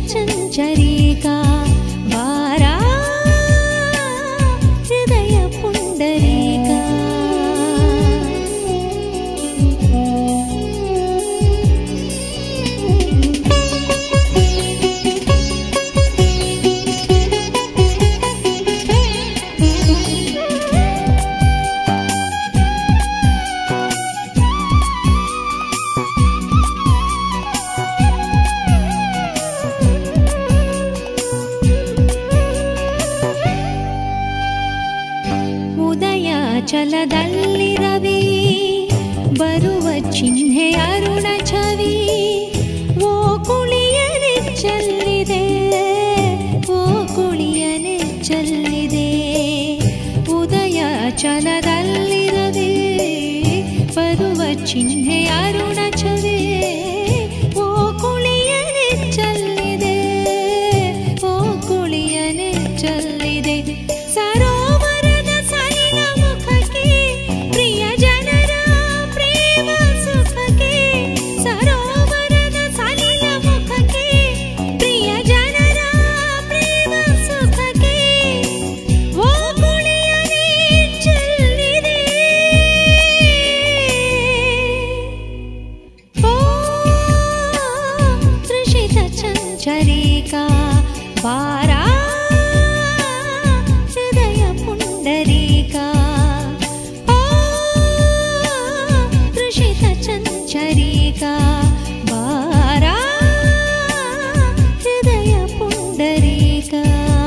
चञ्चरीका वारा हृदय पुण्डरीका ಚಲದಲ್ಲಿ ರವಿ ಬರುವ ಚಿಹ್ನೆ ಅರುಣ ಛವಿ ಓ ಕುಳಿಯನೆ ಚೆಲ್ಲಿದೆ ಓ ಕುಳಿಯನೆ ಚೆಲ್ಲಿದೆ ಉದಯ ಚಲದಲ್ಲಿ ರವಿ ಬರುವ ಚಿಹ್ನೆ ಅರುಣ ಛವಿ ಓ ಕುಳಿಯನೆ ಚೆಲ್ಲಿದೆ ಓ ಕುಳಿಯನೆ ಚೆಲ್ಲಿದೆ चञ्चरीका वारा हृदय पुण्डरीका ओ तृषित चञ्चरीका वारा हृदय पुण्डरीका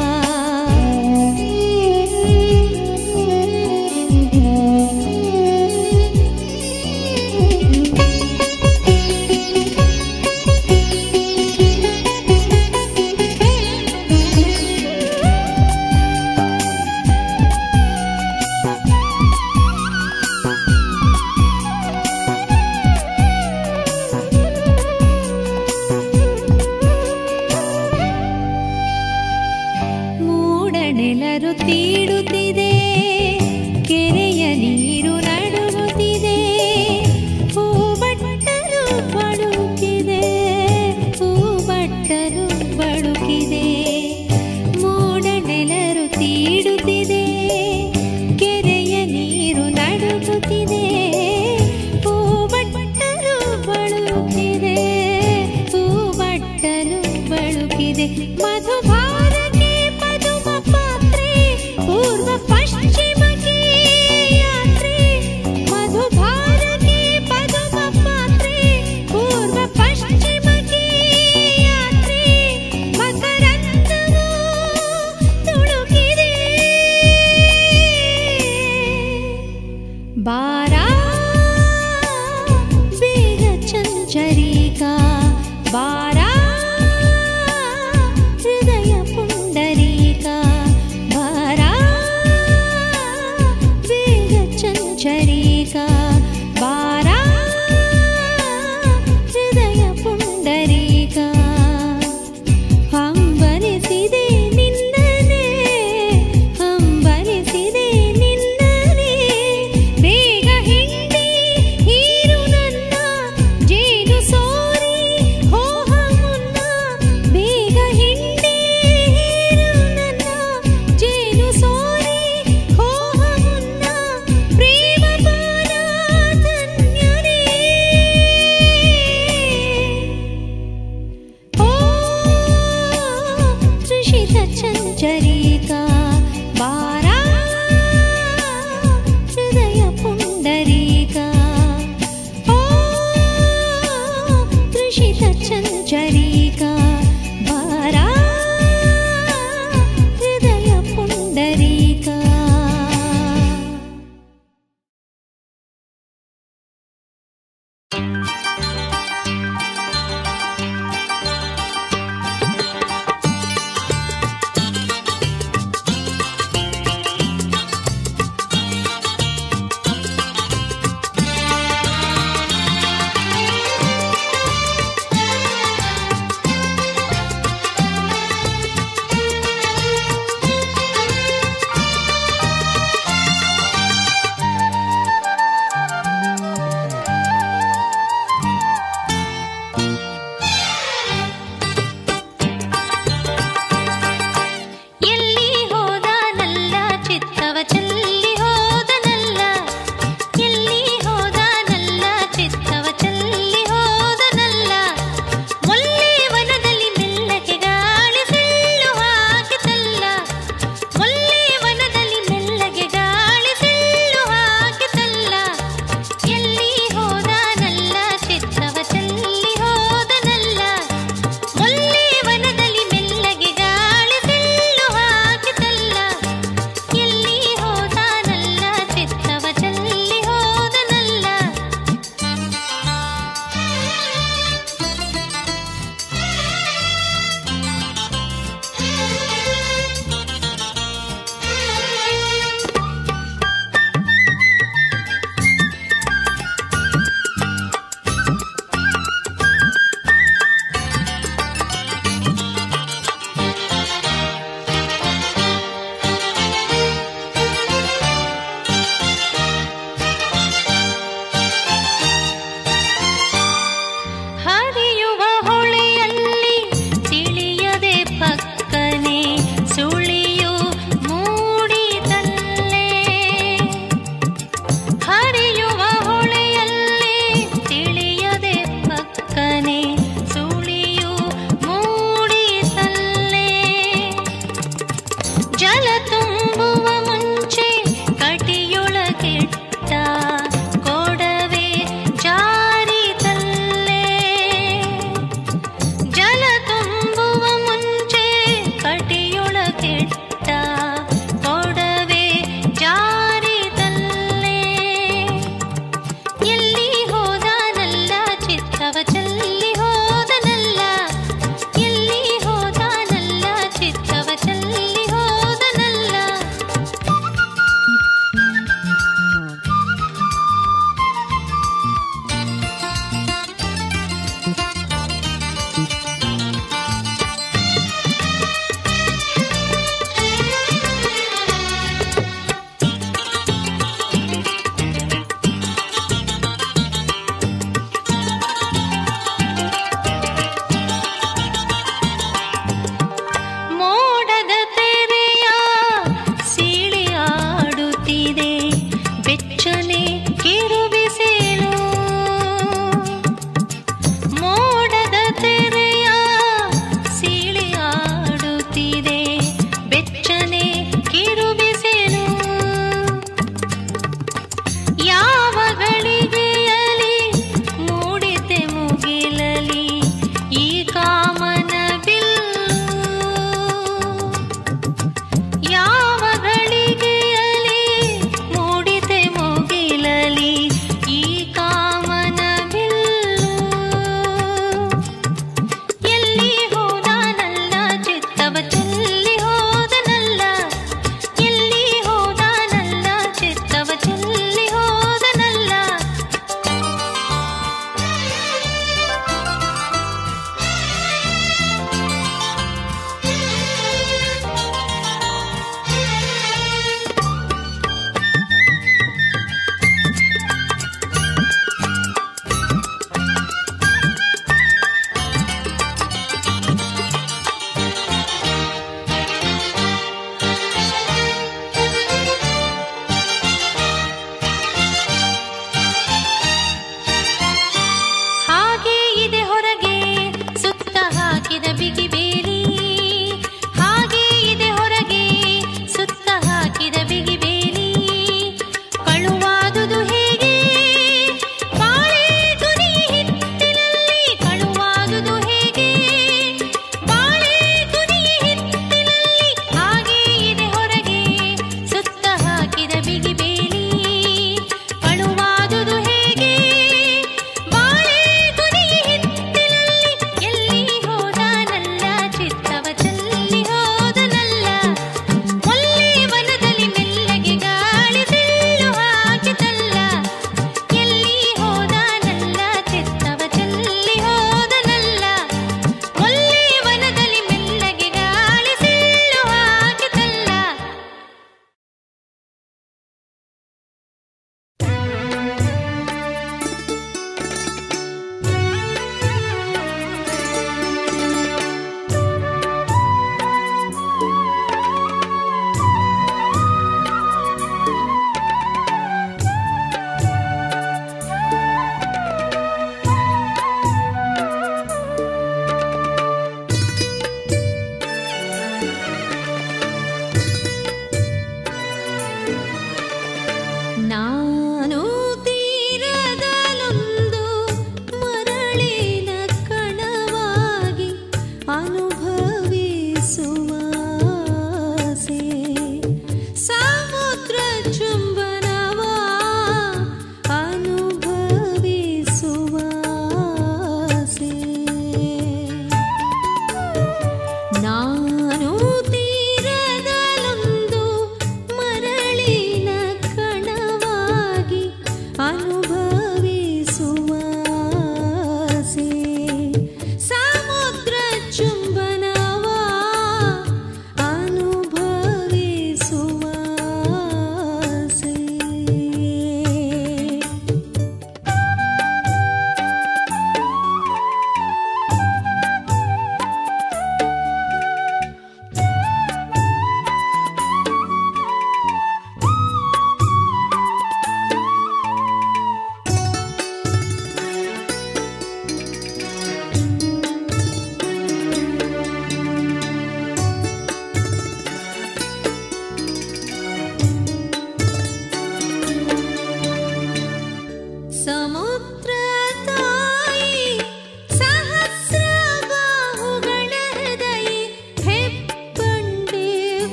ನೆಲರು ತೀಡುತ್ತಿದೆ ಕೆರೆಯ ನೀರು ನಡುಗುತ್ತಿದೆ ಹೂಬಟ್ಟಲು ಬಳುಕಿದೆ ಹೂಬಟ್ಟಲು ಬಳುಕಿದೆ ಮೋಡ ನೆಲರು ತೀಡುತ್ತಿದೆ ಕೆರೆಯ ನೀರು ನಡುಗುತ್ತಿದೆ ಹೂಬಟ್ಟಲು ಬಳುಕಿದೆ ಹೂಬಟ್ಟಲು ಬಳುಕಿದೆ ಮಧುಭಾರಕ್ಕೆ पूर्व पश्चिम की यात्रे मधुभार की पदम पात्रे पूर्व पश्चिम की यात्रे मकरंदवु तुಳುಕಿದೆ बारा ಬೇಗ ಚಂಚರಿಕಾ बारा हृदय पुण्डरीका चञ्चरीका वारा हृदय पुण्डरीका हंबलिसिदे निन्नने हंबलिसिदे निन्नने ಬೇಗ ಹಿಂಡಿ ಹೀರು ನನ್ನ ಜೇನು ಸೋರಿ ಹೋಹ ಮುನ್ನ ಬೇಗ ಹಿಂಡಿ ಹೀರು ನನ್ನ ಜೇನು ಸೋರಿ ಹೋಹ ಮುನ್ನ ಪ್ರೇಮ ಧನ್ಯರೇ ಓ ತೃಷಿತ ಚಂಚರಿಕಾ ವಾರಾ ಹೃದಯ ಪುಂಡರೀಕಾ ಓ ತೃಷಿತ ಚಂಚರಿಕಾ ವಾರಾ ಹೃದಯ ಪುಂಡರೀಕಾ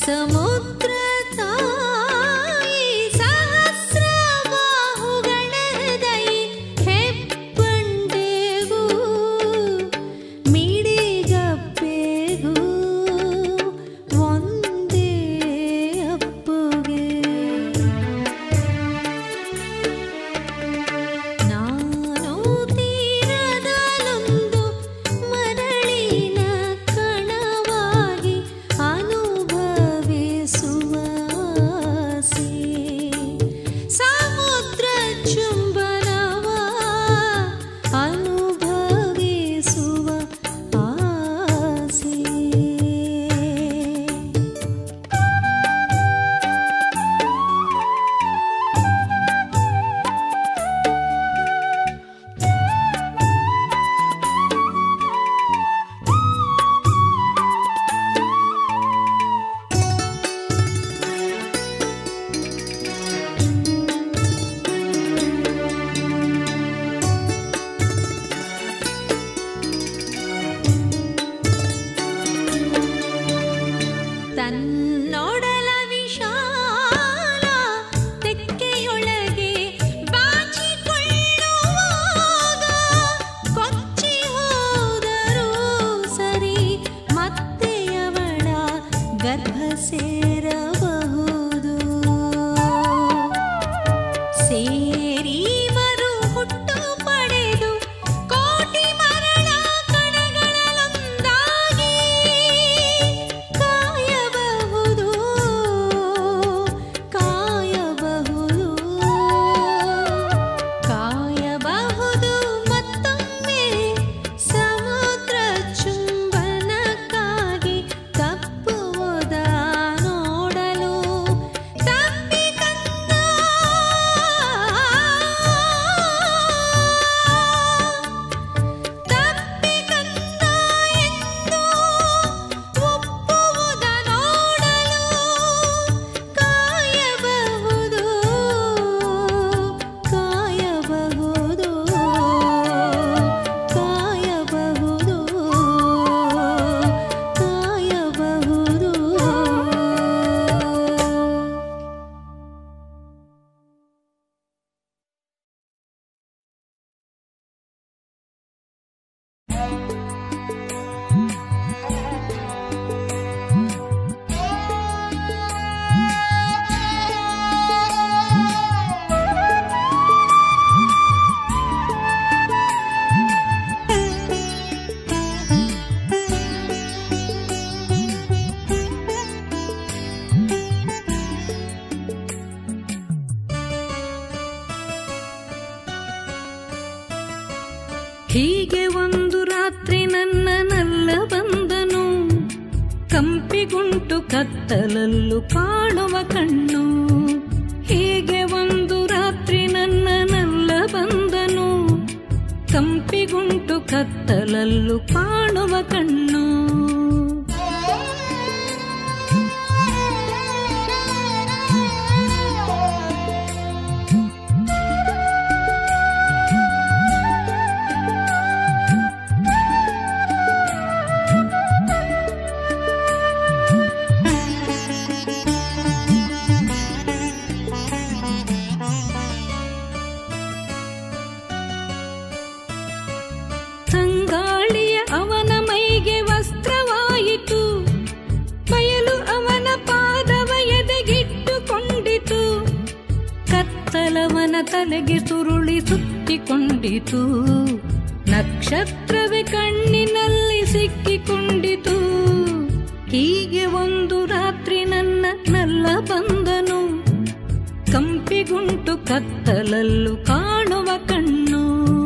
ಸಮುದ್ರ ತಾಯಿ ಸಹಸ್ರ ಬಾಹುಗಳದೈ ಹೆಬ್ಬಂಡೆಗೂ ಮಿಡಿಗಪ್ಪೆಗೂ ಒಂದೇ ಅಪ್ಪುಗೆ ನಾನು ತೀರದಲ್ಲೊಂದು ಮರಳಿನ ಕಣವಾಗಿ ಅನುಭವಿಸುವ ಆಸೆ. ಸಮುದ್ರ ಚುಂಬನವ ಅನುಭವಿಸುವ ಆಸೆ. ತನ್ನೊಡಲ ವಿಶಾಲ ತೆಕ್ಕೆಯೊಳಗೆ ಬಾಚಿಕೊಳ್ಳುವಾಗ ಕೊಚ್ಚಿ ಹೋದರೂ ಸರಿ ಮತ್ತೆ ಅವಳ ಗರ್ಭ ಸೇರಬಹುದು. ಸೇರಿ ಮರು ಹುಟ್ಟು ಪಡೆದು ಕೋಟಿ ಮರಳ ಕಣಗಳಲ್ಲೊಂದಾಗಿ ಕಾಯಬಹುದು ಕಾಯಬಹುದು ಕಾಯಬಹುದು ಮತ್ತೊಮ್ಮೆ ಸಮುದ್ರ ಚುಂಬನಕ್ಕಾಗಿ ತಪ್ಪುವುದ ನೋಡಲು. ತಪ್ಪಿಕಂದ ತಪ್ಪಿಕಂದ ಎಂದು ಒಪ್ಪುವುದ ನೋಡಲು ಕಾಯಬಹುದು ಕಾಯಬಹುದು ಕಾಯಬಹುದು ಕಾಯಬಹುದು. ಹೀಗೆ ಒಂದು ರಾತ್ರಿ ನನ್ನ ನಲ್ಲ ಬಂದನು, ಕಂಪಿಗುಂಟು ಕತ್ತಲಲ್ಲೂ ಕಾಣುವ ಕಣ್ಣು. ಹೀಗೆ ಒಂದು ರಾತ್ರಿ ನನ್ನ ನಲ್ಲ ಬಂದನು, ಕಂಪಿಗುಂಟು ಕತ್ತಲಲ್ಲೂ ಕಾಣುವ ಕಣ್ಣು. ತಂಗಾಳಿಯ ಅವನ ಮೈಗೆ ವಸ್ತ್ರವಾಯಿತು, ಬಯಲು ಅವನ ಪಾದವ ಎದೆಗಿಟ್ಟುಕೊಂಡಿತು, ಕತ್ತಲವನ ತಲೆಗೆ ಸುರುಳಿ ಸುತ್ತಿಕೊಂಡಿತು, ನಕ್ಷತ್ರವೇ ಕಣ್ಣಿನಲ್ಲಿ ಸಿಕ್ಕಿಕೊಂಡಿತು. ಹೀಗೆ ಒಂದು ರಾತ್ರಿ ನನ್ನ ನಲ್ಲ ಬಂದನು, ಕಂಪಿಗುಂಟು ಕತ್ತಲಲ್ಲೂ ಕಾಣುವ ಕಣ್ಣು.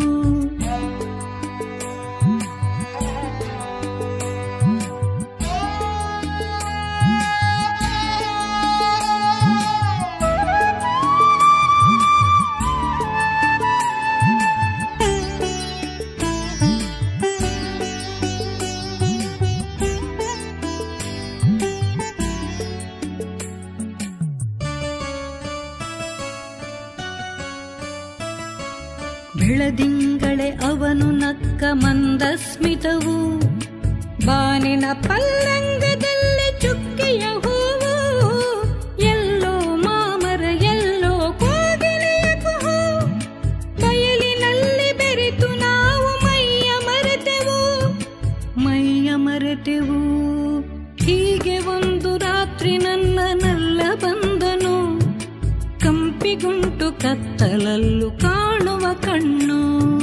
ಬೆಳದಿಂಗಳೇ ಅವನು ನಕ್ಕ ಮಂದಸ್ಮಿತವು, ಬಾನಿನ ಪಲ್ಲಂಗದಲ್ಲಿ ಚುಕ್ಕಿಯ ಹೂವು, ಹೀಗೆ ಒಂದು ರಾತ್ರಿ ನನ್ನ ನಲ್ಲ ಬಂದನು, ಕಂಪಿಗುಂಟು ಕತ್ತಲಲ್ಲೂ ಕಾಣುವ ಕಣ್ಣು.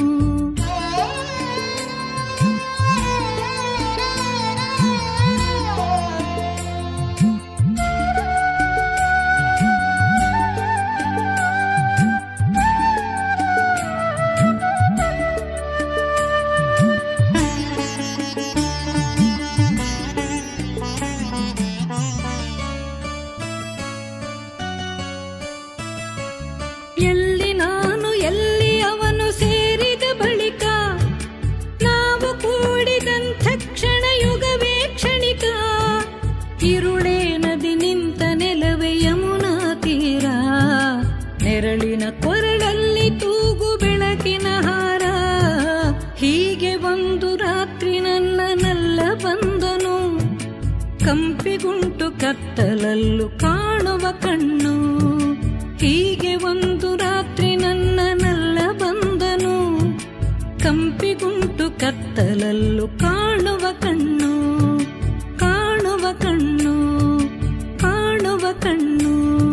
ಎಲ್ಲಿ ನಾನು ಎಲ್ಲಿ ಅವನು ಸೇರಿದ ಬಳಿಕ, ನಾವು ಕೂಡಿದಂಥ ಕ್ಷಣ ಯುಗವೇ ಕ್ಷಣಿಕ. ಇರುಳೇ ನದಿ ನಿಂತ ನೆಲವೇ ಯಮುನಾ ತೀರ, ನೆರಳಿನ ಕೊರಳಲ್ಲಿ ತೂಗು ಬೆಳಕಿನ ಹಾರ. ಹೀಗೆ ಒಂದು ರಾತ್ರಿ ನನ್ನ ನಲ್ಲ ಬಂದನು, ಕಂಪಿಗುಂಟು ಕತ್ತಲಲ್ಲೂ ಕಾಣುವ ಕಣ್ಣು. ಹೀಗೆ ಒಂದು ರಾತ್ರಿ ನನ್ನ ನಲ್ಲ ಬಂದನು, ಕಂಪಿಗುಂಟು ಕತ್ತಲಲ್ಲೂ ಕಾಣುವ ಕಣ್ಣು, ಕಾಣುವ ಕಣ್ಣು, ಕಾಣುವ ಕಣ್ಣು.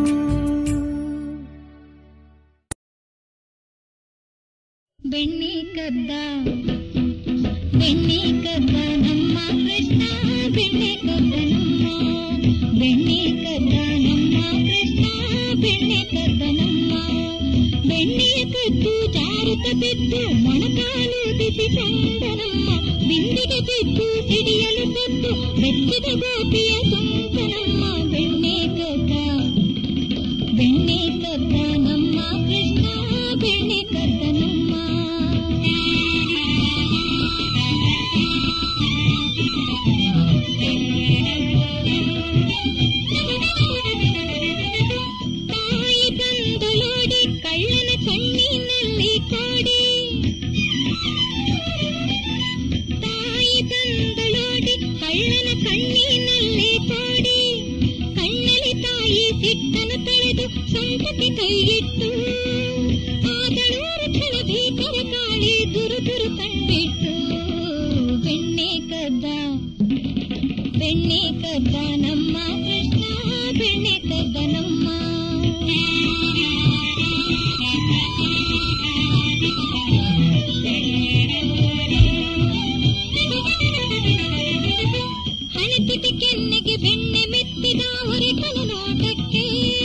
ಬೆಣ್ಣೆ ಕದ್ದ ಬೆಣ್ಣೆ ಕದ್ದ ನಮ್ಮ ಕೃಷ್ಣ, ಬೆಣ್ಣೆ ಕದ್ದ ನಮ್ಮ, ಬೆಣ್ಣೆ ಕದ್ದ ನಮ್ಮ ಕೃಷ್ಣ, ಬೆಣ್ಣೆ ಕದ್ದ ನಮ್ಮ. ಬೆಣ್ಣೆಯ ಕದ್ದು ಜಾರುತ್ತ ಬಿದ್ದು ಮೊಣಕಾಲು ಬಿಸಿಕೊಂಡ ನಮ್ಮ, ಬಿಂದಿಗೆ ಬಿದ್ದು ಸಿಡಿಯಲು ಕದ್ದು ಬೆಚ್ಚಿದ ಗೋಪಿಯ ಸುಂಕ ನಮ್ಮ. ಬೆಣ್ಣೆ ಕದ್ದ ಬೆಣ್ಣೆ ಕದ್ದ ನಮ್ಮ ಕೃಷ್ಣ, ಬೆಣ್ಣೆ ಕದ್ದ ನಮ್ಮ. ತಾಯಿ ಬಂದಲೋಡಿ ಕಳ್ಳನ ಕಣ್ಣಿನಲ್ಲಿ ಕೋಡಿ, ತಾಯಿ ಬಂದಲೋಡಿ ಕಳ್ಳನ ಕಣ್ಣಿನಲ್ಲಿ ಕೋಡಿ. ಕಣ್ಣಲ್ಲಿ ತಾಯಿ ಸಿಟ್ಟನ್ನು ತಳೆದು ಸೊಂಟಕ್ಕೆ ಕೈಯಿಟ್ಟು, ಆದಳೂರು ಕ್ಷಣ ಭೀಕರ ಕಾಳಿ ದುರು ದುರು ಕಂಡಿಟ್ಟು. ಬೆಣ್ಣೆ ಕದ್ದ ಬೆಣ್ಣೆ ಕದ್ದ ನಮ್ಮ ಕೃಷ್ಣ, ಬೆಣ್ಣೆ ಕದ್ದ ನಮ್ಮ. ಹಣೆತಿಟಿ ಕೆನ್ನೆಗೆ ಬೆಣ್ಣೆ ಮೆತ್ತಿದ ಹೊರಟನ ನೋಟಕ್ಕೆ,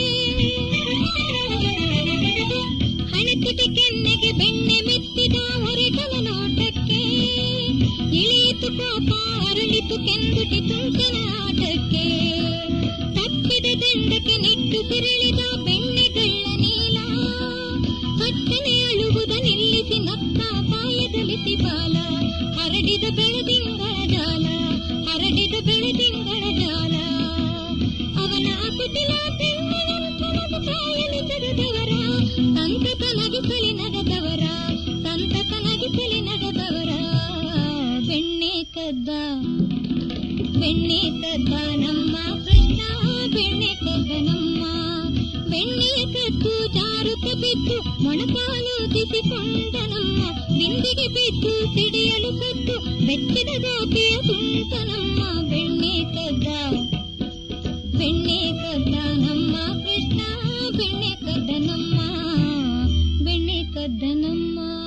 ಹಣೆತಿಟಿ ಕೆನ್ನೆಗೆ ಬೆಣ್ಣೆ ಮೆತ್ತಿದ ಹೊರಟನ ನೋಟಕ್ಕೆ. ಇಳಿಯಿತು ಕೋಪ ಅರಳಿತು ಕೆಂದುಟಿ ತುಂಕನ ಆಟಕ್ಕೆ, ತಪ್ಪಿದ ದಂಡಕ್ಕೆ ನಿಟ್ಟುಸಿರಿಳಿದ ಬೆಣ್ಣೆಗಳ್ಳ ನೀಲ. ಹತ್ತನೆ ಅಳುವುದ ನಿಲ್ಲಿಸಿ ನಕ್ಕ ಪಾಯದಲ್ಲಿ ಬಾಲ, ಹರಡಿದ ಬೆಳದಿಂಗಳ ಜಾಲ, ಹರಡಿದ ಬೆಳದಿಂಗಳ ಜಾಲ. ಅವನ ಕುಟಿಲ ಬೆಣ್ಣೆಯಂತನದ ಕಾಯಲಿ ಜಗದವರ, ಸಂತತ ನಗಿಸಲಿ ನಗದವರ, ಸಂತತ ನಗಿಸಲಿ ನಗದವರ. ಬೆಣ್ಣೆ ಕದ್ದ ಬೆಣ್ಣೆ ಕದ್ದ ನಮ್ಮ ಕೃಷ್ಣ, ಬೆಣ್ಣೆ ಕದ್ದ ನಮ್ಮ. ಬೆಣ್ಣೆಯ ಕದ್ದು ಜಾರುತ್ತ ಬಿದ್ದು ಮೊಣಕಾಲು ತಿಸಿಕೊಂಡ ನಮ್ಮ, ಬಿಂದಿಗೆ ಬಿದ್ದು ಸಿಡಿಯಲು ಕದ್ದು ಬೆಚ್ಚಿದ ಗೋಪಿಯ ಸುಂಕ ನಮ್ಮ. ಬೆಣ್ಣೆ ಕದ್ದ ಬೆಣ್ಣೆ ಕದ್ದ ನಮ್ಮ ಕೃಷ್ಣ, ಬೆಣ್ಣೆ ಕದ್ದ ನಮ್ಮ, ಬೆಣ್ಣೆ ಕದ್ದ ನಮ್ಮ.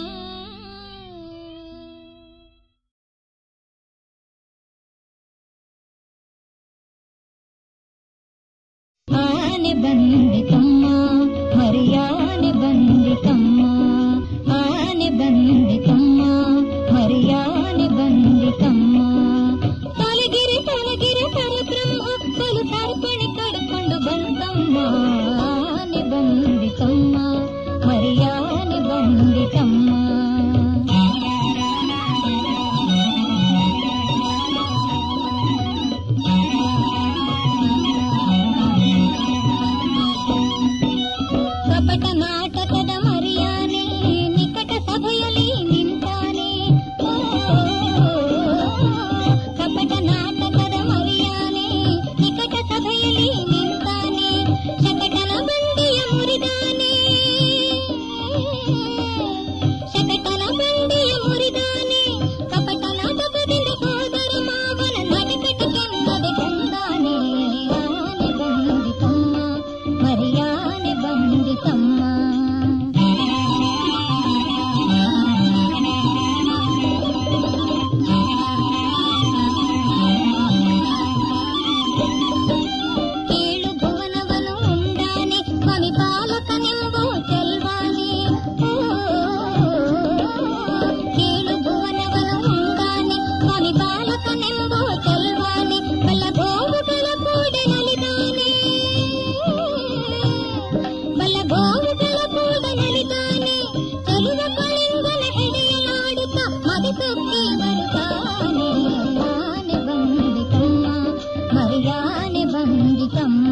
ಆನೆ ಬಂದಿತಮ್ಮ ಮರಿಯಾನೆ ಬಂದಿತಮ್ಮ, ಆನೆ ಬಂದಿತಮ್ಮ ಮರಿಯಾನೆ ಬಂದಿತಮ್ಮ. ತಲಗಿರಿ ತಲಗಿರಿ ಪರಬ್ರಹ್ಮ ಕೊಲು ತರ್ಪಣೆ ಕಡ್ಕೊಂಡು ಬಂತಮ್ಮ. ಆನೆ ಬಂದಿತಮ್ಮ ಮರಿಯಾನೆ ಬಂದಿತಮ್ಮ. ಮರಿಯಾನೆ ಬಂದಿತಮ್ಮ.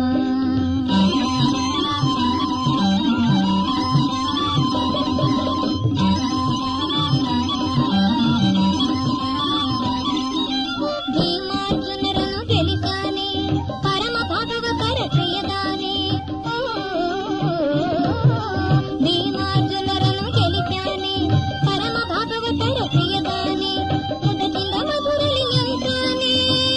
ಭೀಮಾರ್ಜುನರನ್ನು ಗೆಲಿತಾನೆ ಪರಮ ಭಾಗವತರ ಪ್ರಿಯದಾನೆ. ಭೀಮಾರ್ಜುನರನ್ನು ಗೆಲಿತಾನೆ ಪರಮ ಭಾಗವತರ ಪ್ರಿಯದಾನೆ. ಮುದದಿಂದ ಮಧುರಲಿ ನಿಂತಾನೆ,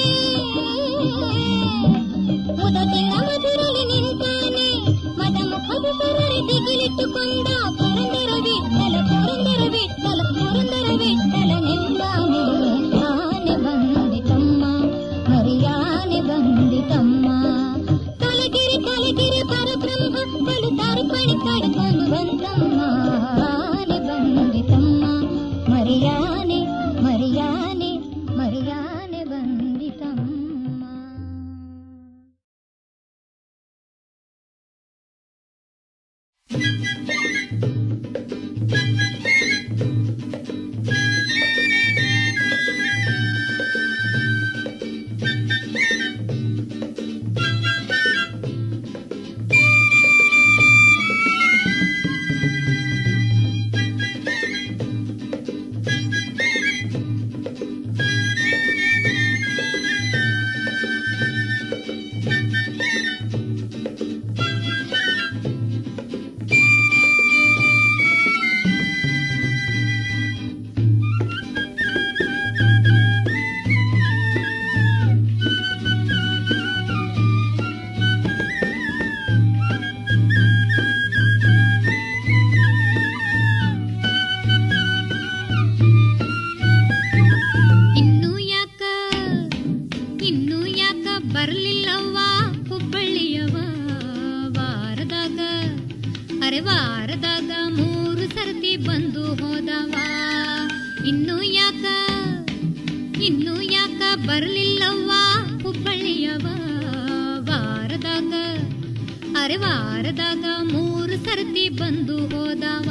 ಮುದದಿಂದ ಮಧುರಲಿ ನಿಂತಾನೆ. ಮದ ಮುಖದ ಸುರಳಿ ದಿಗಿಲಿಟ್ಟುಕೊಂಡ ಪುರಂದರ ವಿಠಲ ಪುರಂದರ ವಿಠಲ ಪುರಂದರ ವಿಠಲ ನಿಂತಾನೆ. ಆನೆ ಬಂದಿತಮ್ಮ ಮರಿಯಾನೆ ಬಂದಿತಮ್ಮ. ಕಲಗಿರಿ ಕಲಗಿರಿ ಪರಬ್ರಹ್ಮ ಬಲು ತಾರ್ಪಣಿ ಕಡ್ಕೊಂಡು ಬಂತಮ್ಮ. ಆನೆ ಬಂದಿತಮ್ಮ ಮರಿಯಾನೆ ಮರಿಯಾನೆ ಮರಿಯಾನೆ ಬಂದಿತಮ್ಮ. ವಾರದಾಗ 3 ಸರ್ತಿ ಬಂದು ಹೋದವ. ಇನ್ನು ಯಾಕ ಬರ್ಲಿಲ್ಲವ್ವ ಹುಬ್ಬಳ್ಳಿಯವ. ವಾರದಾಗ 3 ಸರ್ತಿ ಬಂದು ಹೋದವ.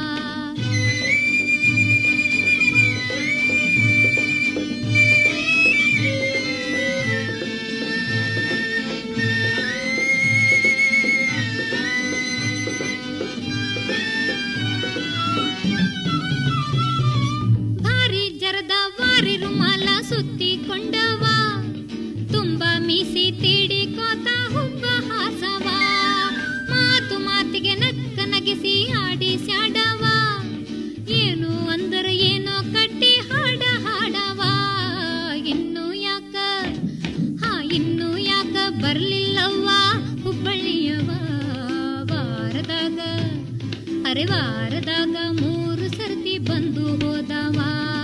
ರುಮಾಲ ಸುತ್ತಿಕೊಂಡವ, ತುಂಬ ಮೀಸಿ ತೀಡಿಕೋತ ಹುಬ್ಬ ಹಾಸವ. ಮಾತು ಮಾತಿಗೆ ನಕ್ಕ ನಗಿಸಿ ಆಡಿ ಸ್ಯಾಡವ. ಏನು ಅಂದರೆ ಏನೋ ಕಟ್ಟಿ ಹಾಡ ಹಾಡವ. ಇನ್ನು ಯಾಕ ಬರ್ಲಿಲ್ಲವ್ವ ಹುಬ್ಬಳ್ಳಿಯವ. ವಾರದಾಗ 3 ಸರ್ತಿ ಬಂದು ಹೋದವ.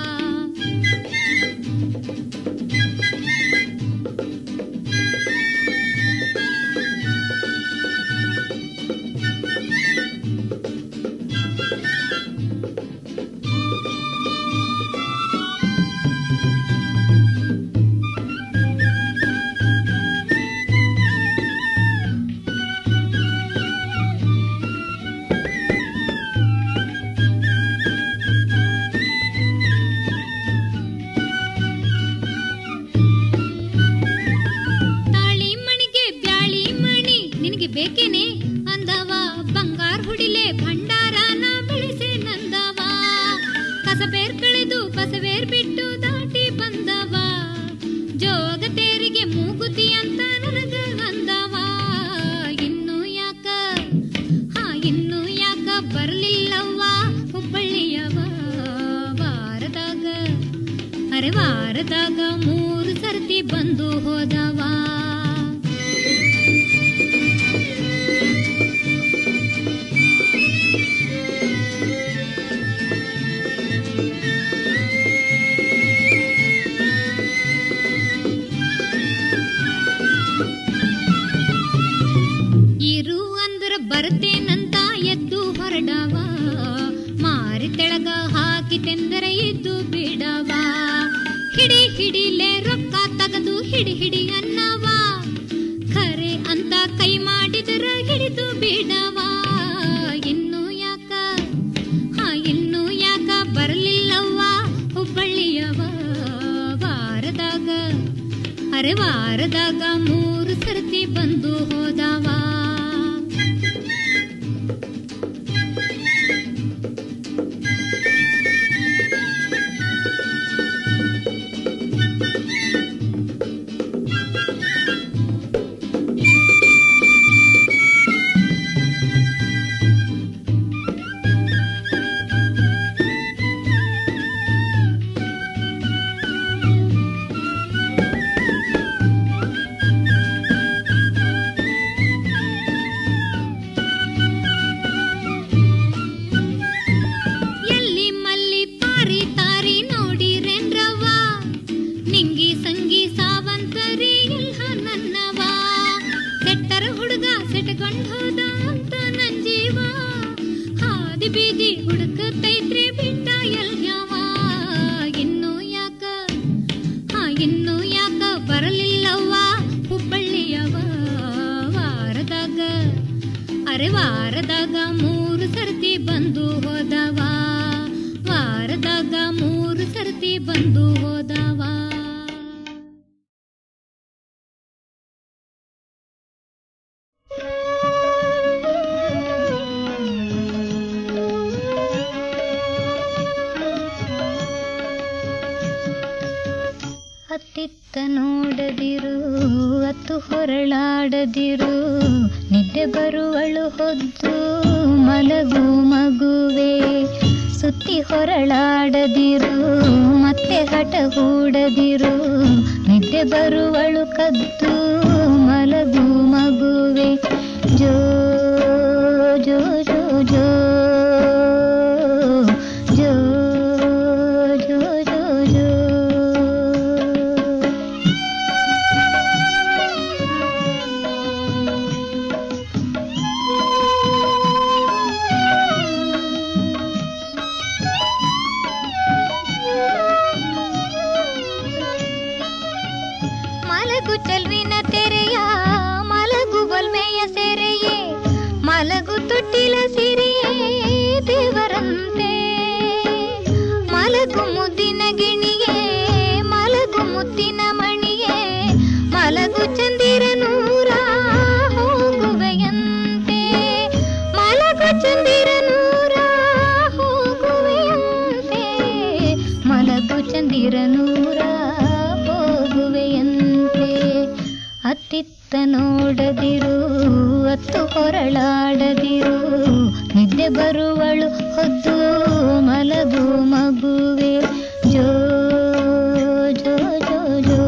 ಬೇಕೇನೆ ಅಂದವ, ಬಂಗಾರ ಹುಡಿಲೆ ಭಂಡಾರನ ಬೆಳೆಸೆ ನಂದವ. ಕಸಬೇರ್ ಕಳೆದು ಬಸವೇರ್ ಬಿಟ್ಟು ದಾಟಿ ಬಂದವ. ಜೋಗತೇರಿಗೆ ಮೂಗುತಿ ಅಂತ ನನಗ ಅಂದವ. ಇನ್ನು ಯಾಕ ಬರ್ಲಿಲ್ಲವ್ವ ಹುಬ್ಬಳ್ಳಿಯವ. ವಾರದಾಗ 3 ಸರ್ತಿ ಬಂದು ಹೋದವ. ಬರ್ತೇನಂತ ಎದ್ದು ಹೊರಡವ. ಮಾರಿ ತೆಳಗ ಹಾಕಿತೆಂದರೆ ಇದ್ದು ಬಿಡವ. ಹಿಡಿಲೆ ರೊಕ್ಕ ತಗದು ಹಿಡಿ ಅನ್ನವ. ಖರೆ ಅಂತ ಕೈ ಮಾಡಿದರ ಹಿಡಿದು ಬಿಡವ. ಇನ್ನು ಯಾಕ ಬರ್ಲಿಲ್ಲವ್ವ ಹುಬ್ಬಳ್ಳಿಯವ. ವಾರದಾಗ ವಾರದಾಗ 3 ಸರ್ತಿ ಬಂದು ಹೋದವ. ವಾರದಾಗ 3 ಸರ್ತಿ ಬಂದು ಹೋದವ. ವಾರದಾಗ 3 ಸರ್ತಿ ಬಂದು ಹೋದವ. ಅತ್ತಿತ್ತ ನೋಡದಿರು, ಅತ್ತು ಹೊರಳಾಡದಿರು, ನಿದ್ದೆ ಬರುವಳು ಹೊದ್ದು ಮಲಗು ಮಗುವೆ. ಸುತ್ತಿ ಹೊರಳಾಡದಿರು, ಮತ್ತೆ ಹಠ ಹೂಡದಿರು, ನಿದ್ದೆ ಬರುವಳು ಕದ್ದು ಮಲಗು ಮಗುವೆ. ಜೋ ಜೋ ಜೋ ಜೋ ಜೋ ಜೋ ಜೋ ಜೋ. ಮಲಗು ಚೆಲ್ವಿನ ತೆರೆಯ, ಮಲಗು ಬಲ್ಮೆಯ ಸೆರೆಯೇ, ಮಲಗು ತೊಟ್ಟಿಲ ಸಿರಿಯೇ ದೇವರಂತೆ. ಮಲಗು ಮುದ್ದಿನ ಗಿಣಿಯೇ, ಮಲಗು ಮುತ್ತಿನ ಮಣಿಯೇ, ಮಲಗು ಚಂದಿರ ನೂರ ಹೋಗುವೆಯಂತೆ. ಮಲಗು ಚಂದಿರ ನೂರ ಹೋಗುವೆಯಂತೆ, ಮಲಗು ಚಂದಿರ ನೂರ ಹೋಗುವೆಯಂತೆ. ಅತ್ತಿತ್ತ ನೋಡದಿರು, ಅತ್ತು ಹೊರಳಾಡದಿರು, ನಿದ್ದೆ ಬರುವಳು ಹೊದ್ದು ಮಲಗು ಮಗುವೆ. ಜೋ ಜೋ ಜೋ ಜೋ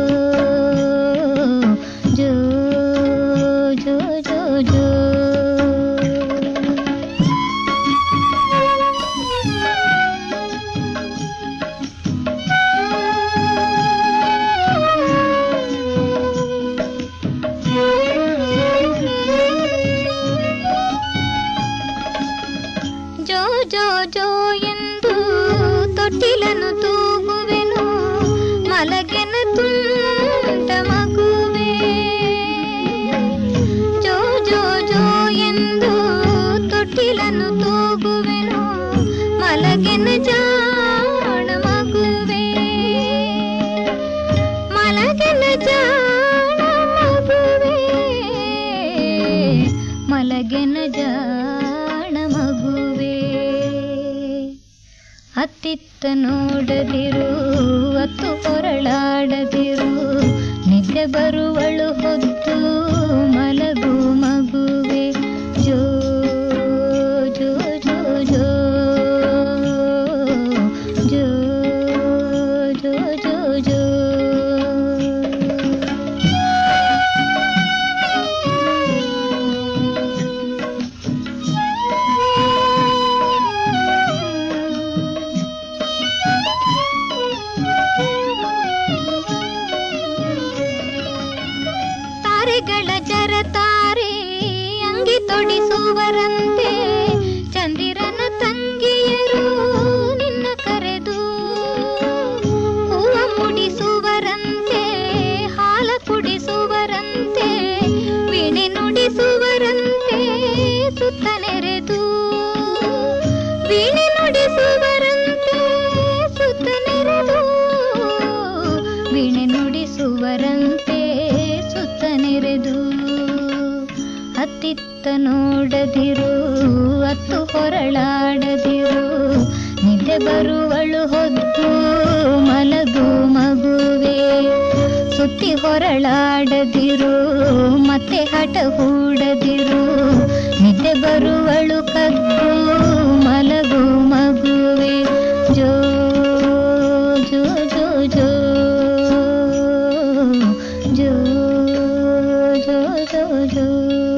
ಜೋ ಜೋ ಜೋ ಜೋ. ಜೋ ಜೋ ಜೋ ಎಂದು ತೊಟ್ಟಿಲನ್ನು ತೂಗುವೆನು, ಮಲಗೆನ ತುಂಟ ಮಗುವೆ. ಜೋ ಜೋ ಜೋ ಎಂದು ತೊಟ್ಟಿಲನ್ನು ತೂಗುವೆನು, ಮಲಗೆನ ಜಾಣ ಮಗುವೆ. ಮಲಗೆನ ಜಾಣ ಮಗುವೆ, ಮಲಗೆನ ಜಾಣ ಮಗುವೆ. ಅತ್ತಿತ್ತ ನೋಡದಿರು, ಅತ್ತು ಹೊರಳಾಡದಿರು, ನಿದ್ದೆ ಬರುವಳು ಹೊದ್ದು ಮಲಗು ಮಗುವೆ. ಜೋ ಜೋ ಜೋ ಜೋ ಜೋ ಜೋ ಜೋ ಜೋ. ತಾರೆಗಳ ಜರತಾರೆ ಅಂಗಿ ತೊಡಿಸುವರಂತೆ, ಚಂದಿರನ ತಂಗಿಯರು ನಿನ್ನ ಕರೆದು ಹೂವ ಮುಡಿಸುವರಂತೆ, ಹಾಲ ಕುಡಿಸುವರಂತೆ, ವೀಣೆ ನುಡಿಸುವರಂತೆ ಸುತ್ತ ನೆರೆದು. ವೀಣೆ ನುಡಿಸುವರಂತೆ ಸುತ್ತ ನೆರೆದು, ವೀಣೆ ನುಡಿಸುವರಂತೆ ಅತ್ತ ನೋಡದಿರು, ಅತ್ತು ಹೊರಳಾಡದಿರು. ನಿದ್ದೆ ಬರುವಳು ಹೊದ್ದು ಮಲಗು ಮಗುವೆ, ಸುತ್ತಿ ಹೊರಳಾಡದಿರು, ಮತ್ತೆ ಹಠ ಹೂಡದಿರು. ನಿದ್ದೆ ಬರುವಳು ಕದ್ದು ಮಲಗು ಮಗುವೆ. ಜೋ ಜೋ ಜೋ ಜೋ ಜೋ ಜೋ ಜೋ ಜೋ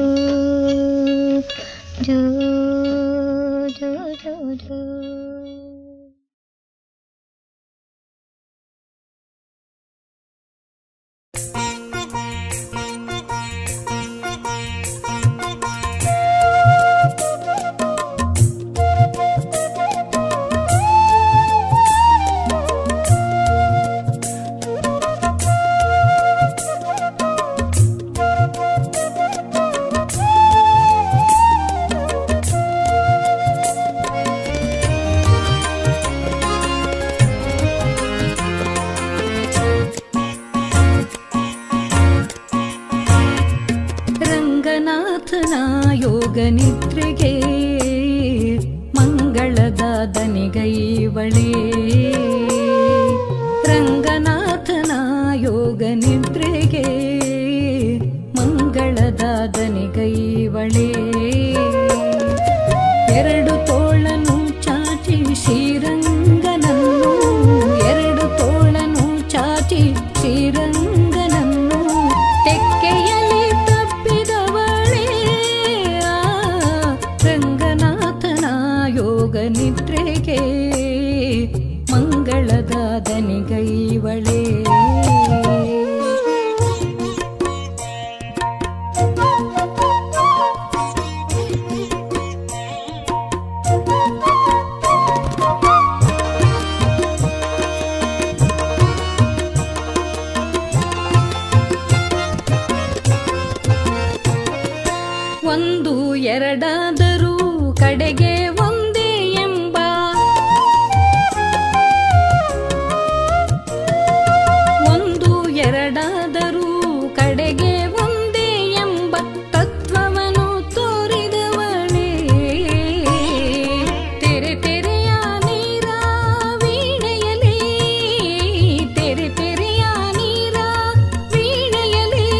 ಜೋ ಜೋ ಜೋ ಜೋ. ಯೋಗ ನಿದ್ರೆಗೆ ಮಂಗಳದ ದನಿಗೈವಳೇ, ರಂಗನಾಥನ ಯೋಗ ನಿದ್ರೆಗೆ ಮಂಗಳದ ದನಿಗೈವಳೇ. ಎರಡು ತೋಳನು ಚಾಚಿ ಶ್ರೀರಂಗನನ್ನು, ಎರಡು ತೋಳನು ಚಾಚಿ ಶ್ರೀರಂಗನನ್ನು ತೆಕ್ಕೆಯಲ್ಲಿ ತಪ್ಪಿದವಳೇ. ರಂಗನಾಥನ ಯೋಗ ನಿದ್ರೆಗೆ ಮಂಗಳದ ದನಿಗೈವಳೇ. ಒಂದು ಎರಡಾದರೂ ಕಡೆಗೆ ಒಂದೇ ಎಂಬ, ಒಂದು ಎರಡಾದರೂ ಕಡೆಗೆ ಒಂದೇ ಎಂಬ ತತ್ವವನ್ನು ತೋರಿದವಳೇ. ತೆರೆ ತೆರೆಯ ನೀರ ವೀಣೆಯಲಿ, ತೆರೆ ತೆರೆಯ ನೀರ ವೀಣೆಯಲಿ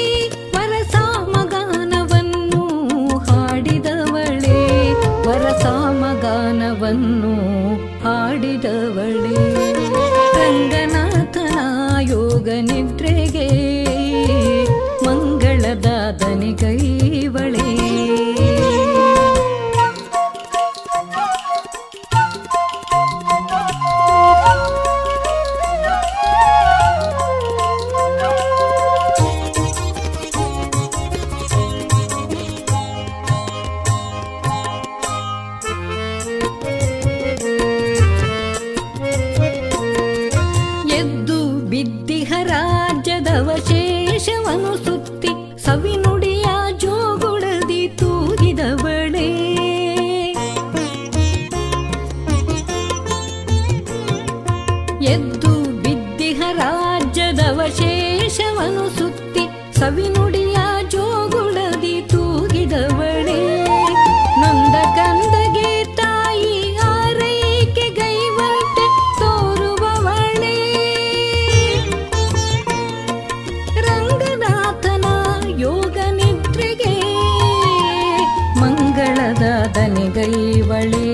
ವರಸಾಮಗಾನವನ್ನು ಹಾಡಿದವಳೇ, ವರಸಾಮಗಾನವನ್ನು ಹಾಡಿದವಳೇ. ರಂಗನಾಥನ ಯೋಗ ನಿದ್ರೆಗೆ ಮಂಗಳದ ದನಿಗೈವಳೇ. ಎದ್ದು ಬಿದ್ದಿಹ ರಾಜ್ಯದವ ಶೇಷವನು ಸುತ್ತಿ ಸವಿನುಡಿಯ ಜೋಗುಳದಿ ತೂಗಿದವಳೇ. ಎದ್ದು ಬಿದ್ದಿಹ ರಾಜ್ಯದವ ಶೇಷವನು ಸುತ್ತಿ ಸವಿನುಡಿಯ ಜೋಗುಳದಿ ತೂಗಿದವಳೇ. ನೊಂದ ಕಂದಗೆ ತಾಯಿ ಆರೈಕೆ ಗೈವಂತೆ ತೋರುವವಳೇ. ರಂಗನಾಥನ ಯೋಗ ನಿದ್ರೆಗೆ ಮಂಗಳದ ದನಿಗೈವಳೇ.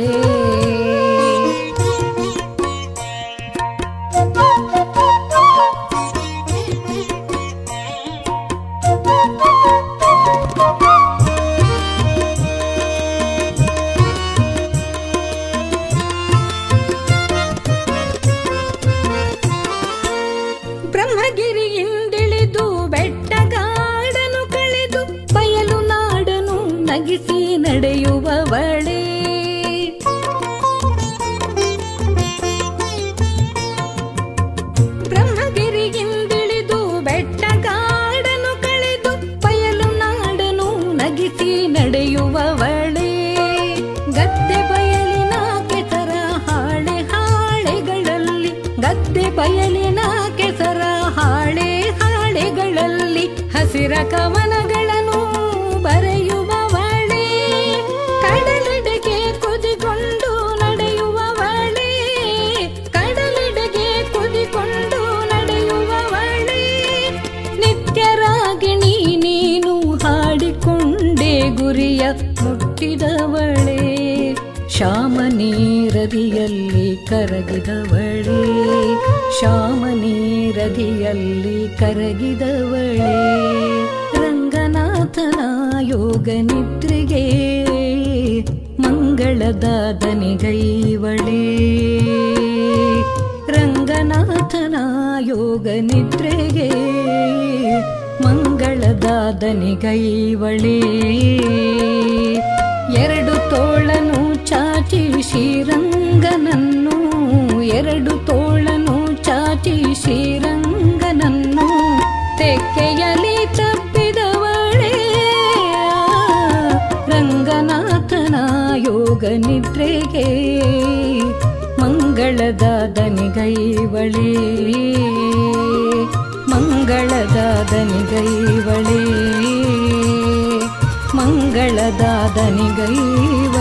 ಬ್ರಹ್ಮಗಿರಿಯಿಂದಿಳಿದು ಬೆಟ್ಟಗಾಡನು ಕಳೆದು ಬಯಲು ನಾಡನು ನಗಿಸಿ ನಡೆಯುವವಳೇ. ಬ್ರಹ್ಮಗಿರಿಯಿಂದಿಳಿದು ಬೆಟ್ಟಗಾಡನು ಕಳೆದು ಬಯಲು ನಾಡನು ನಗಿಸಿ ನಡೆಯುವವಳೇ. ಗದ್ದೆ ಬಯಲಿನ ಕೆಸರ ಹಾಳೆ ಹಾಳೆಗಳಲ್ಲಿ, ಗದ್ದೆ ಬಯಲಿನ ಕೆಸರ ಹಾಳೆ ಹಾಳೆಗಳಲ್ಲಿ ಹಸಿರ ಕವನಗಳನ್ನು ಬರೆಯುವ ಗುರಿಯ ಮುಟ್ಟಿದವಳೇ, ಶ್ಯಾಮನೀರದಿಯಲ್ಲಿ ಕರಗಿದವಳೇ, ಶ್ಯಾಮನೀರದಿಯಲ್ಲಿ ಕರಗಿದವಳೇ. ರಂಗನಾಥನ ಯೋಗ ನಿದ್ರೆಗೆ ಮಂಗಳದ ದನಿಗೈವಳೇ, ರಂಗನಾಥನ ಯೋಗ ನಿದ್ರೆಗೆ ಮಂಗಳದ ದನಿಗೈವಳೇ. ಎರಡು ತೋಳನು ಚಾಚಿ ಶ್ರೀರಂಗನನ್ನು, ಎರಡು ತೋಳನು ಚಾಚಿ ಶ್ರೀರಂಗನನ್ನು ತೆಕ್ಕೆಯಲಿ ತಪ್ಪಿದವಳೇ, ರಂಗನಾಥನ ಯೋಗ ನಿದ್ರೆಗೆ ಮಂಗಳದ ದನಿಗೈವಳೇ, ಮಂಗಳದ ದನಿಗೈವಳೇ, ಮಂಗಳದ ದನಿಗೈವಳೇ.